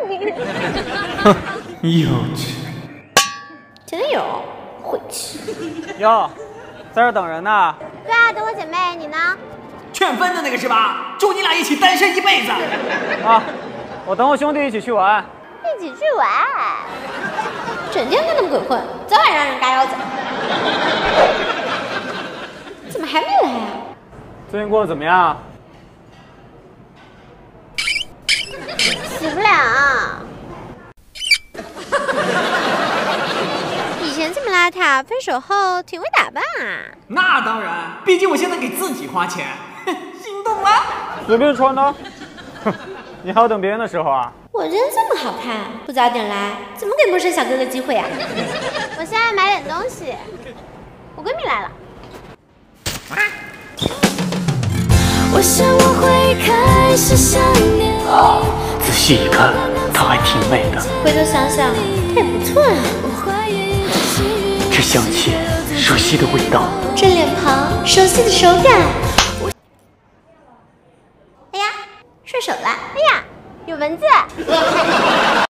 哼，幼稚。 前男友晦气。 哟，在这等人呢。 对啊，等我姐妹，你呢？ 劝分的那个是吧？祝你俩一起单身一辈子。 啊，我等我兄弟一起去玩。 一起去玩，整天跟他们鬼混，早晚让人嘎腰子。怎么还没来啊？ 最近过得怎么样？ 洗不了。以前这么邋遢，分手后挺会打扮啊。 那当然，毕竟我现在给自己花钱，心动了。 随便穿的。哼，你还要等别人的时候啊？ 我人这么好看，不早点来，怎么给陌生小哥哥机会啊？我现在买点东西，我闺蜜来了。 我想我会开始想念你。 仔细一看，她还挺美的。 回头想想，她也不错啊。 这香气，熟悉的味道。 这脸庞，熟悉的手感。哎呀，顺手了！哎呀，有蚊子。